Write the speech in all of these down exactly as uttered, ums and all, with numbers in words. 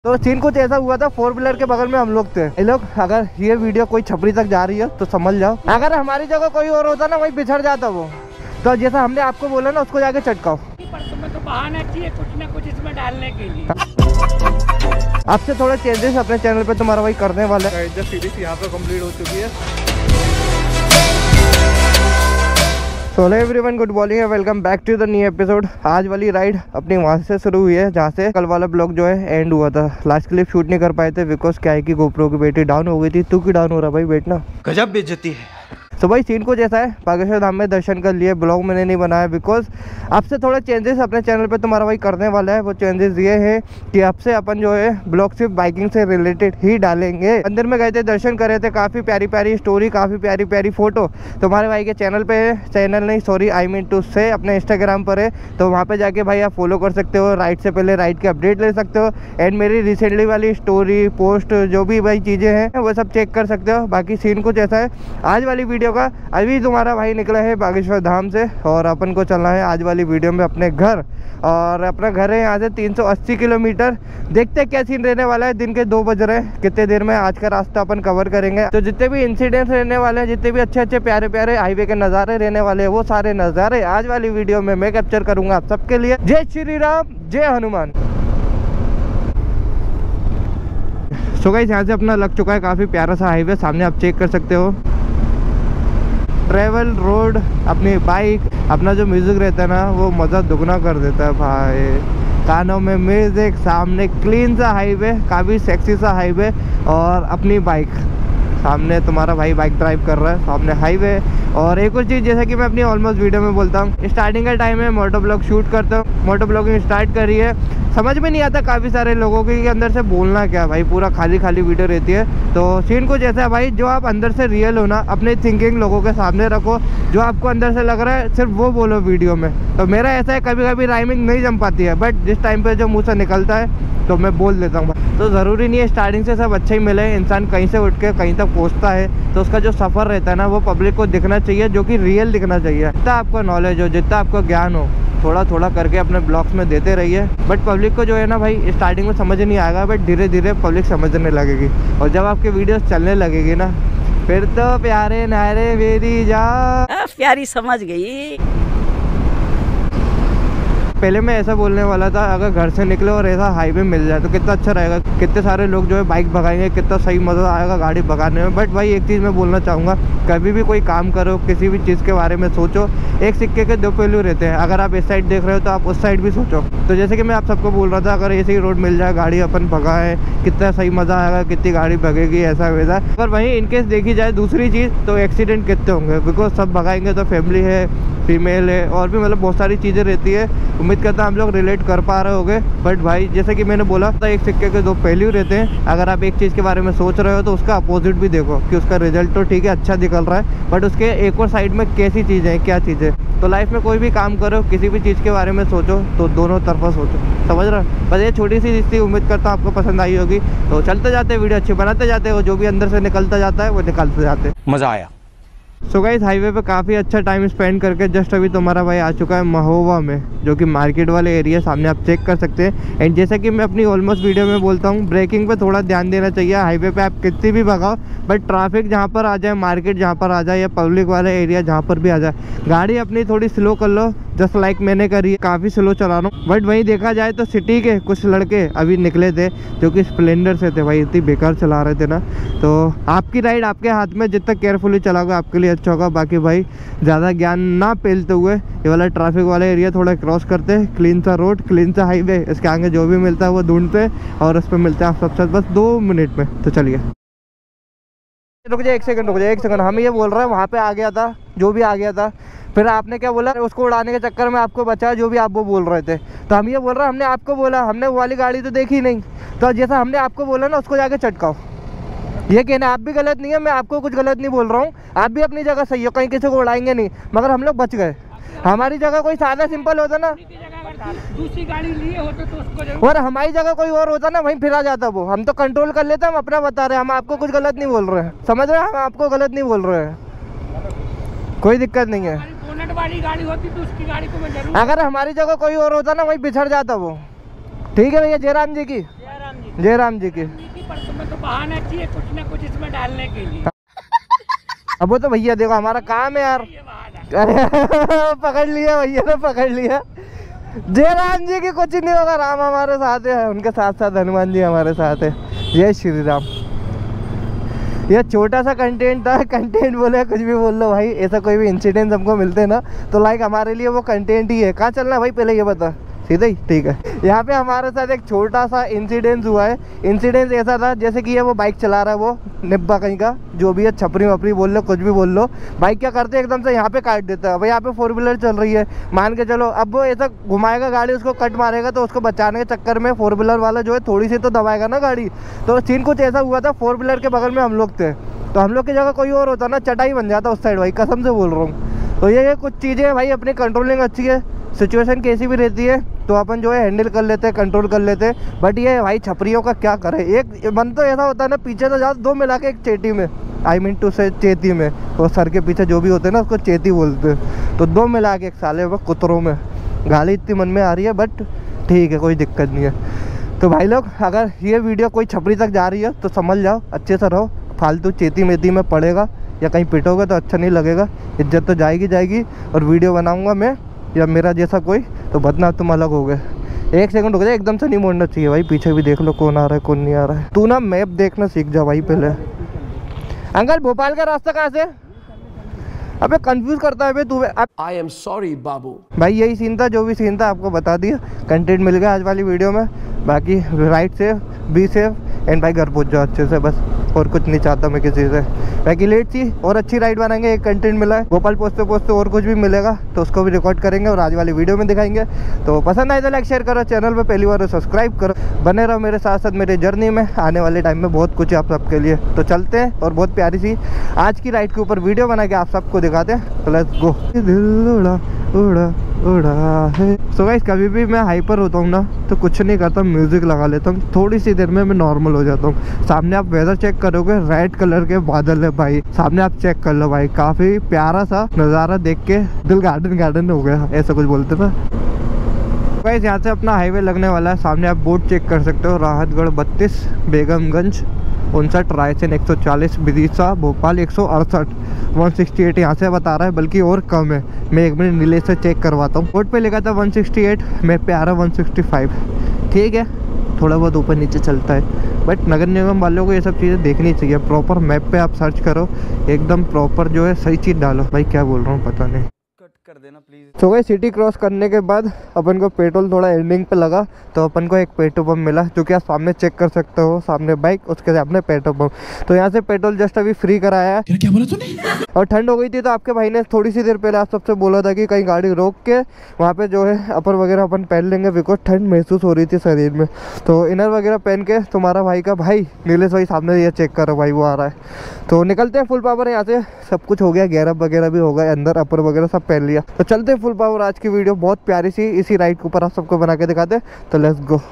तो सीन कुछ ऐसा हुआ था, फोर व्हीलर के बगल में हम लोग थे। ये लोग अगर ये वीडियो कोई छपरी तक जा रही है तो समझ जाओ, अगर हमारी जगह कोई और होता ना वहीं बिछड़ जाता वो। तो जैसा हमने आपको बोला ना उसको जाके चटकाओ। तो बहाना चाहिए कुछ ना कुछ इसमें डालने के लिए। आपसे थोड़ा चेंजेस अपने चैनल पे तुम्हारा भाई करने वाला है। जो सीरीज यहाँ पे कंप्लीट हो चुकी है। So hello everyone, good morning है, welcome back to the new episode. आज वाली राइड अपनी वहाँ से शुरू हुई है जहाँ से कल वाला ब्लॉग जो है एंड हुआ था। लास्ट क्लिप शूट नहीं कर पाए थे बिकॉज क्या है कि गोप्रो की बैटरी डाउन हो गई थी। तू की डाउन हो रहा भाई बैठना, गजब बेइज्जती है। तो भाई सीन कुछ ऐसा है, बागेश्वर धाम में दर्शन कर लिए। ब्लॉग मैंने नहीं बनाया बिकॉज आपसे थोड़ा चेंजेस अपने चैनल पे तुम्हारा भाई करने वाला है। वो चेंजेस ये है कि आपसे अपन जो है ब्लॉग सिर्फ बाइकिंग से रिलेटेड ही डालेंगे। अंदर में गए थे, दर्शन कर रहे थे, काफ़ी प्यारी प्यारी स्टोरी, काफ़ी प्यारी प्यारी फोटो तुम्हारे भाई के चैनल पे है। चैनल नहीं सॉरी आई मीन टू से अपने इंस्टाग्राम पर है, तो वहाँ पे जाके भाई आप फॉलो कर सकते हो। राइड से पहले राइड के अपडेट ले सकते हो एंड मेरी रिसेंटली वाली स्टोरी पोस्ट जो भी भाई चीज़ें हैं वो सब चेक कर सकते हो। बाकी सीन कुछ ऐसा है आज वाली वीडियो का। अभी तुम्हारा भाई निकला है बागेश्वर धाम से और अपन को चलना है आज वाली वीडियो में अपने घर। और अपना घर है यहाँ से तीन सौ अस्सी किलोमीटर। देखते हैं क्या सीन रहने वाला है। दिन के दो बज रहे हैं, कितने देर में आज का रास्ता अपन कवर करेंगे। तो जितने भी इंसिडेंट्स रहने वाले हैं, जितने भी अच्छे अच्छे प्यारे प्यारे हाईवे के नज़ारे रहने वाले हैं, वो सारे नज़ारे आज वाली वीडियो में मैं कैप्चर करूँगा आप सबके लिए। जय श्री राम, जय हनुमान। सो गाइस यहाँ से अपना लग चुका है काफ़ी प्यारा सा हाईवे, सामने आप चेक कर सकते हो। ट्रैवल रोड, अपनी बाइक, अपना जो म्यूज़िक रहता है ना वो मज़ा दुगना कर देता है भाई। कानों में म्यूज़िक, सामने क्लीन सा हाईवे, काफ़ी सेक्सी सा हाईवे और अपनी बाइक सामने तुम्हारा भाई बाइक ड्राइव कर रहा है, सामने हाईवे। और एक और चीज़ जैसा कि मैं अपनी ऑलमोस्ट वीडियो में बोलता हूँ, स्टार्टिंग का टाइम है, मोटो ब्लॉग शूट करता हूँ, मोटो ब्लॉगिंग स्टार्ट करी है। समझ में नहीं आता काफ़ी सारे लोगों के अंदर से बोलना क्या भाई, पूरा खाली खाली वीडियो रहती है। तो सीन कुछ ऐसा है भाई, जो आप अंदर से रियल हो ना अपने थिंकिंग लोगों के सामने रखो, जो आपको अंदर से लग रहा है सिर्फ वो बोलो वीडियो में। तो मेरा ऐसा है, कभी कभी राइमिंग नहीं जम पाती है बट जिस टाइम पे जो मुँह से निकलता है तो मैं बोल देता हूँ। तो ज़रूरी नहीं है स्टार्टिंग से सब अच्छा ही मिले। इंसान कहीं से उठ के कहीं तक पहुँचता है तो उसका जो सफ़र रहता है ना वो पब्लिक को दिखना चाहिए, जो कि रियल दिखना चाहिए। जितना आपका नॉलेज हो, जितना आपका ज्ञान हो, थोड़ा थोड़ा करके अपने ब्लॉग्स में देते रहिए। बट पब्लिक को जो है ना भाई स्टार्टिंग में समझ नहीं आएगा बट धीरे धीरे पब्लिक समझने लगेगी। और जब आपकी वीडियोस चलने लगेगी ना फिर तो प्यारे नारे मेरी जा प्यारी समझ गई। पहले मैं ऐसा बोलने वाला था, अगर घर से निकले और ऐसा हाईवे मिल जाए तो कितना अच्छा रहेगा। कितने सारे लोग जो है बाइक भगाएंगे, कितना सही मज़ा आएगा गाड़ी भगाने में। बट भाई एक चीज़ मैं बोलना चाहूँगा, कभी भी कोई काम करो, किसी भी चीज़ के बारे में सोचो, एक सिक्के के दो पहलू रहते हैं। अगर आप इस साइड देख रहे हो तो आप उस साइड भी सोचो। तो जैसे कि मैं आप सबको बोल रहा था, अगर ऐसे ही रोड मिल जाए, गाड़ी अपन भगाएं, कितना सही मज़ा आएगा, कितनी गाड़ी भगेगी ऐसा वैसा। अगर वहीं इनकेस देखी जाए दूसरी चीज़ तो एक्सीडेंट कितने होंगे, बिकॉज सब भगाएंगे तो फैमिली है, फीमेल है और भी मतलब बहुत सारी चीज़ें रहती है। उम्मीद करता हम लोग रिलेट कर पा रहे होंगे। बट भाई जैसे कि मैंने बोला था, एक सिक्के के दो पहलू रहते हैं। अगर आप एक चीज़ के बारे में सोच रहे हो तो उसका अपोजिट भी देखो कि उसका रिजल्ट तो ठीक है अच्छा निकल रहा है बट उसके एक और साइड में कैसी चीज़ें हैं, क्या चीज़ें। तो लाइफ में कोई भी काम करो, किसी भी चीज़ के बारे में सोचो तो दोनों तरफा सोचो, समझ रहे हो। बस ये छोटी सी चीज़ थी, उम्मीद करता हूँ आपको पसंद आई होगी। तो चलते जाते वीडियो अच्छी बनाते जाते हो, जो भी अंदर से निकलता जाता है वो निकलते जाते। मज़ा आया। सो गाइस हाईवे पे काफ़ी अच्छा टाइम स्पेंड करके जस्ट अभी तुम्हारा भाई आ चुका है महोबा में, जो कि मार्केट वाले एरिया सामने आप चेक कर सकते हैं। एंड जैसा कि मैं अपनी ऑलमोस्ट वीडियो में बोलता हूँ, ब्रेकिंग पे थोड़ा ध्यान देना चाहिए। हाईवे पे आप कितनी भी भगाओ बट ट्रैफिक जहाँ पर आ जाए, मार्केट जहाँ पर आ जाए या पब्लिक वाले एरिया जहाँ पर भी आ जाए, गाड़ी अपनी थोड़ी स्लो कर लो, जस्ट लाइक मैंने करी है। काफ़ी स्लो चला रहा हूँ बट वहीं देखा जाए तो सिटी के कुछ लड़के अभी निकले थे जो कि स्प्लेंडर से थे भाई, इतनी बेकार चला रहे थे ना। तो आपकी राइड आपके हाथ में, जितना केयरफुली चलाओगे आपके लिए अच्छा होगा। बाकी भाई ज़्यादा ज्ञान ना पेलते हुए ये वाला ट्रैफिक वाला एरिया थोड़ा क्रॉस करते हैं। क्लीन सा रोड, क्लीन सा हाईवे, इसके आगे जो भी मिलता है वो ढूंढते और उस पर मिलते हैं आप सबसे बस दो मिनट में। तो चलिए रुक जाए, एक सेकंड रुक जाए, एक सेकंड। हम ये बोल रहे हैं वहाँ पे आ गया था जो भी आ गया था, फिर आपने क्या बोला, उसको उड़ाने के चक्कर में आपको बचाया जो भी आप वो बोल रहे थे। तो हम ये बोल रहे हैं, हमने आपको बोला, हमने वो वाली गाड़ी तो देखी नहीं, तो जैसा हमने आपको बोला ना उसको जाके चटकाओ। ये कहना आप भी गलत नहीं है, मैं आपको कुछ गलत नहीं बोल रहा हूँ, आप भी अपनी जगह सही हो, कहीं किसी को उड़ाएंगे नहीं। मगर हम लोग बच गए। हमारी जगह कोई सादा सिंपल होता ना, दूसरी गाड़ी लिए होते तो उसको जरूर। और हमारी जगह कोई और होता ना वहीं फिरा जाता वो। हम तो कंट्रोल कर लेते, हम अपना बता रहे हैं, हम आपको कुछ गलत नहीं बोल रहे हैं, समझ रहे हैं, हम आपको गलत नहीं बोल रहे हैं, कोई दिक्कत नहीं है। बोनट वाली गाड़ी होती तो उसकी गाड़ी को मैं जरूर। अगर हमारी जगह कोई और होता ना वहीं बिछड़ जाता वो। ठीक है भैया, जयराम जी की। जयराम जी। जय राम जी की। पर तुम्हें तो बहाना चाहिए कुछ ना कुछ इसमें डालने के लिए। अब वो तो भैया देखो हमारा काम है यार। ये बहाना अरे पकड़ लिया भैया ने, पकड़ लिया। जय राम जी की कुछ नहीं होगा, राम हमारे साथ है, उनके साथ साथ हनुमान जी हमारे साथ है। जय श्री राम। ये छोटा सा कंटेंट था, कंटेंट बोले कुछ भी बोल लो भाई, ऐसा कोई भी इंसिडेंट हमको मिलते ना तो लाइक हमारे लिए वो कंटेंट ही है। कहाँ चलना है भाई पहले ये बता, सीधा ही ठीक है। यहाँ पे हमारे साथ एक छोटा सा इंसिडेंस हुआ है। इंसिडेंस ऐसा था जैसे कि ये वो बाइक चला रहा है, वो निब्बा कहीं का जो भी है, छपरी वपरी बोल लो कुछ भी बोल लो, बाइक क्या करते हैं एकदम से यहाँ पे काट देता है। अब यहाँ पे फोर व्हीलर चल रही है मान के चलो, अब वो ऐसा घुमाएगा गाड़ी, उसको कट मारेगा तो उसको बचाने के चक्कर में फोर व्हीलर वाला जो है थोड़ी सी तो दबाएगा ना गाड़ी। तो सीन कुछ ऐसा हुआ था, फोर व्हीलर के बगल में हम लोग थे, तो हम लोग की जगह कोई और होता ना चटाई बन जाता उस साइड भाई, कसम से बोल रहा हूँ। तो ये ये कुछ चीज़ें भाई अपनी कंट्रोलिंग अच्छी है, सिचुएशन कैसी भी रहती है तो अपन जो है हैंडल कर लेते हैं, कंट्रोल कर लेते हैं। बट ये भाई छपरियों का क्या करे, एक मन तो ऐसा होता है ना पीछे तो जाओ, दो मिला के एक चेटी में, आई मीन टू से चेती में, तो सर के पीछे जो भी होते हैं ना उसको चेती बोलते हैं, तो दो मिला के एक साले वो कुतरों में गाली इतनी मन में आ रही है, बट ठीक है कोई दिक्कत नहीं है। तो भाई लोग अगर ये वीडियो कोई छपरी तक जा रही है तो समझ जाओ, अच्छे से रहो, फालतू चेती मेती में पड़ेगा या कहीं पिटोगे तो अच्छा नहीं लगेगा, इज्जत तो जाएगी जाएगी। और वीडियो बनाऊंगा मैं या मेरा जैसा कोई तो बदनाम तुम अलग हो गए। एक सेकंड रुक जाए, एकदम से नहीं मोड़ना चाहिए भाई, पीछे भी देख लो कौन आ रहा है कौन नहीं आ रहा है। तू ना मैप देखना सीख जा भाई पहले। अंकल भोपाल का रास्ता कहाँ से? अबे कंफ्यूज करता है बे तू। आई एम सॉरी बाबू। भाई यही सीन था, जो भी सीन था आपको बता दिया, कंटेंट मिल गया आज वाली वीडियो में। बाकी ride safe, be safe and भाई घर पहुंच जाओ अच्छे से, बस और कुछ नहीं चाहता मैं किसी से। बाकी लेट थी और अच्छी राइड बनाएंगे, एक कंटेंट मिला है, भोपाल पहुँचते पहुँचते और कुछ भी मिलेगा तो उसको भी रिकॉर्ड करेंगे और आज वाली वीडियो में दिखाएंगे। तो पसंद आए तो लाइक शेयर करो, चैनल पे पहली बार सब्सक्राइब करो, बने रहो मेरे साथ साथ मेरे जर्नी में। आने वाले टाइम में बहुत कुछ है आप सबके लिए, तो चलते हैं और बहुत प्यारी सी आज की राइड के ऊपर वीडियो बना के आप सबको दिखाते हैं। तो लेट्स गो। दिल उड़ा उड़ा उड़ा है। सो गाइस कभी भी मैं हाइपर होता हूँ ना तो कुछ नहीं करता, म्यूजिक लगा लेता हूँ, थोड़ी सी देर में मैं नॉर्मल हो जाता हूँ। सामने आप वेदर चेक करोगे, रेड कलर के बादल है भाई, सामने आप चेक कर लो भाई, काफी प्यारा सा नज़ारा देख के दिल गार्डन गार्डन हो गया, ऐसा कुछ बोलते ना। गाइस यहाँ से अपना हाईवे लगने वाला है, सामने आप बोर्ड चेक कर सकते हो, राहतगढ़ बत्तीस, बेगमगंज उनसठ, रायसेन एक सौ चालीस, विदिशा भोपाल एक सौ अड़सठ, एक सौ अड़सठ यहाँ से बता रहा है, बल्कि और कम है। मैं एक मिनट नीले से चेक करवाता हूँ, बोर्ड पे लिखा था एक सौ अड़सठ, मैं पे आ रहा एक सौ पैंसठ। ठीक है थोड़ा बहुत ऊपर नीचे चलता है, बट नगर निगम वालों को ये सब चीज़ें देखनी चाहिए। प्रॉपर मैप पे आप सर्च करो, एकदम प्रॉपर जो है सही चीज़ डालो। भाई क्या बोल रहा हूँ पता नहीं, कर देना प्लीज। तो भाई सिटी क्रॉस करने के बाद अपन को पेट्रोल थोड़ा एंडिंग पे लगा, तो अपन को एक पेट्रोल पंप मिला, जो कि आप सामने चेक कर सकते हो, सामने बाइक उसके सामने पेट्रोल पंप। तो यहाँ से पेट्रोल जस्ट अभी फ्री कराया है। क्या बोला तूने? और ठंड हो गई थी तो आपके भाई ने थोड़ी सी देर पहले आप सबसे बोला था कि कहीं गाड़ी रोक के वहाँ पे जो है अपर वगैरह अपन पहन लेंगे, बिकॉज ठंड महसूस हो रही थी शरीर में। तो इनर वगैरह पहन के तुम्हारा भाई का भाई नीलेश भाई सामने ये चेक करो भाई वो आ रहा है। तो निकलते हैं फुल पावर, यहाँ से सब कुछ हो गया, गैरअप वगैरह भी हो गया, अंदर अपर वगैरह सब पहन लिया। तो चलते फुल पावर। आज की वीडियो बहुत प्यारी सी इसी राइड के ऊपर आप सबको बना के दिखाते, तो लेट्स गो।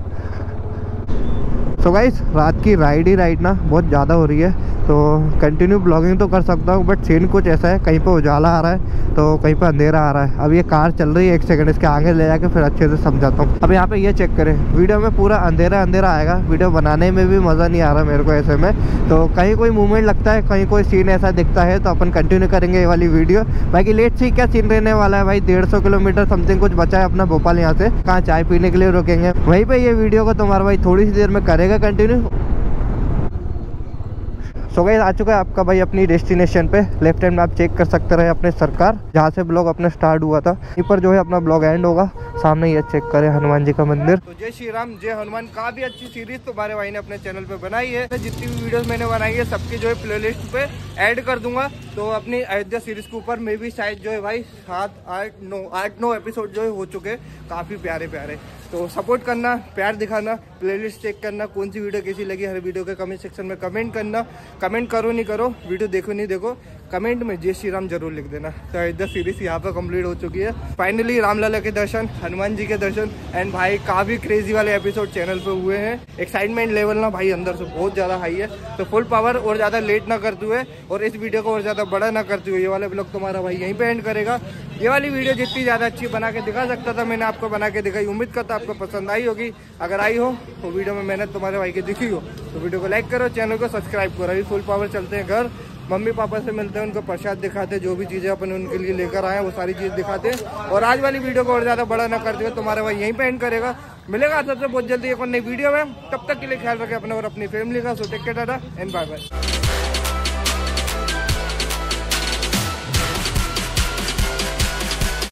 तो गाइस रात की राइड ही राइड ना बहुत ज़्यादा हो रही है, तो कंटिन्यू ब्लॉगिंग तो कर सकता हूँ, बट सीन कुछ ऐसा है, कहीं पे उजाला आ रहा है तो कहीं पे अंधेरा आ रहा है। अब ये कार चल रही है, एक सेकंड इसके आगे ले जाके फिर अच्छे से समझाता हूँ। अब यहाँ पे ये चेक करें, वीडियो में पूरा अंधेरा अंधेरा आएगा, वीडियो बनाने में भी मज़ा नहीं आ रहा मेरे को ऐसे में। तो कहीं कोई मूवमेंट लगता है, कहीं कोई सीन ऐसा दिखता है तो अपन कंटिन्यू करेंगे ये वाली वीडियो। बाकी लेट सी क्या सीन रहने वाला है भाई, डेढ़ सौ किलोमीटर समथिंग कुछ बचा है अपना भोपाल यहाँ से, कहाँ चाय पीने के लिए रुकेंगे, वहीं पर ये वीडियो को तुम्हारा भाई थोड़ी सी देर में करेगा कंटिन्यू। सो गाइस आ चुका है आपका भाई अपनी डेस्टिनेशन पे, लेफ्ट हैंड में आप चेक कर सकते रहे अपने सरकार, जहाँ से ब्लॉग अपना स्टार्ट हुआ था, यहीं पर जो है अपना ब्लॉग एंड होगा। सामने ये चेक करें हनुमान जी का मंदिर। तो जय श्री राम जय हनुमान, काफी अच्छी सीरीज तुम्हारे भाई ने अपने चैनल पे बनाई है, जितनी भी वीडियोस मैंने बनाई है सबकी जो है प्लेलिस्ट पे ऐड कर दूंगा। तो अपनी अयोध्या सीरीज के ऊपर में भी शायद जो है भाई सात आठ नौ आठ नौ एपिसोड जो है हो चुके, काफी प्यारे प्यारे। तो सपोर्ट करना, प्यार दिखाना, प्लेलिस्ट चेक करना, कौन सी वीडियो कैसी लगी हर वीडियो के कमेंट सेक्शन में कमेंट करना। कमेंट करो नहीं करो, वीडियो देखो नहीं देखो, कमेंट में जय श्री राम जरूर लिख देना। तो अयोध्या सीरीज यहाँ पर कंप्लीट हो चुकी है फाइनली, रामलला के दर्शन, हनुमान जी के दर्शन एंड भाई काफी क्रेजी वाले एपिसोड चैनल पे हुए हैं। एक्साइटमेंट लेवल ना भाई अंदर से बहुत ज्यादा हाई है। तो फुल पावर और ज्यादा लेट ना करते हुए और इस वीडियो को और ज्यादा ज़्यादा बड़ा ना करते हुए ये वाला ब्लॉग तुम्हारा भाई यहीं पे एंड करेगा। ये वाली वीडियो जितनी ज़्यादा अच्छी बना के दिखा सकता था मैंने आपको बना के दिखाई। उम्मीद करता आपको पसंद आई होगी। अगर आई हो तो वीडियो में मेहनत तुम्हारे भाई की दिखी हो तो वीडियो को लाइक करो, चैनल को सब्सक्राइब करो। अभी फुल पावर चलते हैं घर, मम्मी पापा से मिलते हैं, उनको प्रसाद दिखाते हैं, जो भी चीज़ें अपन उनके लिए लेकर आए हैं वो सारी चीज़ दिखाते हैं। और आज वाली वीडियो को और ज़्यादा बड़ा ना करते हुए तुम्हारे भाई यहीं पे एंड करेगा। मिलेगा सबसे बहुत जल्दी एक और नई वीडियो में। तब तक के लिए ख्याल रखें अपने और अपनी फैमिली का। So take care, tata and bye bye.